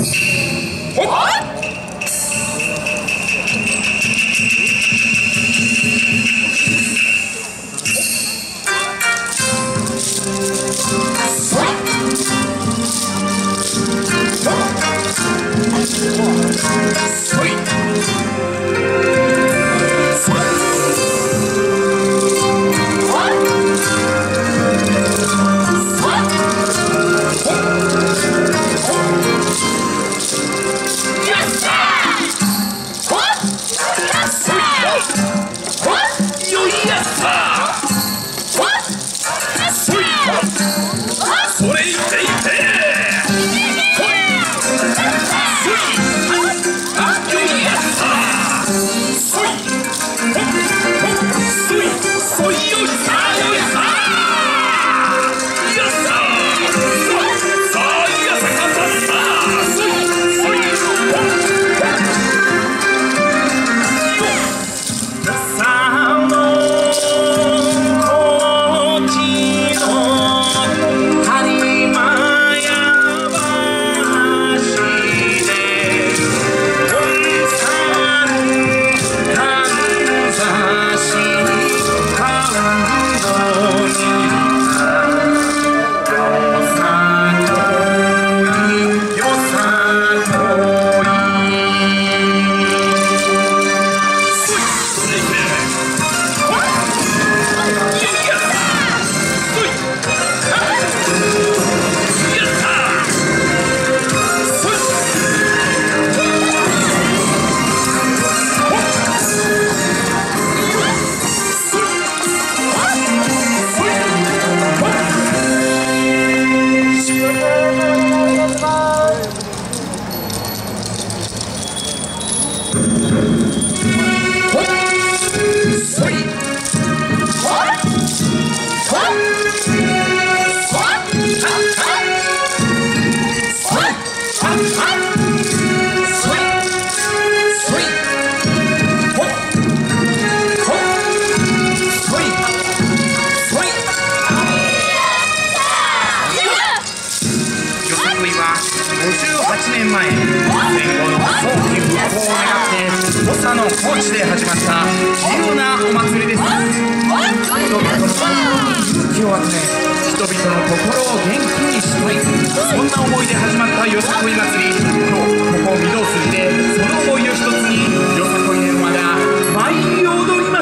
58年前、戦後の早期復興を願って土佐の高知で始まった自由なお祭りです。人々の勇気を集め、人々の心を元気にしたい、そんな思いで始まったよさこい祭り。今日ここ御堂筋でその思いを一つによさこいねるまだ舞い踊ります。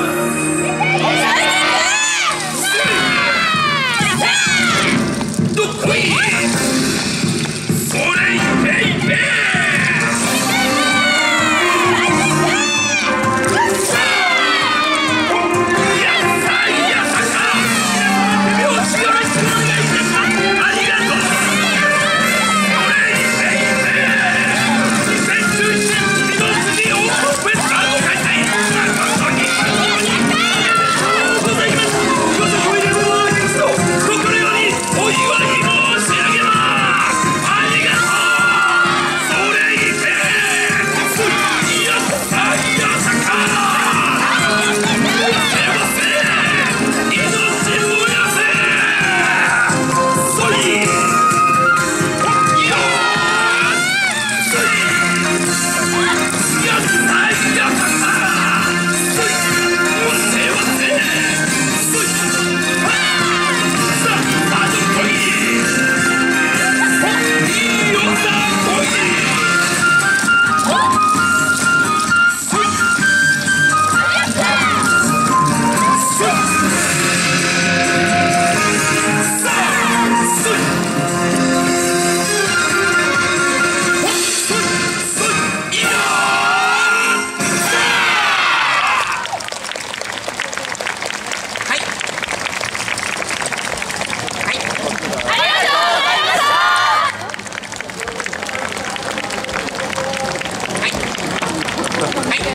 どっこい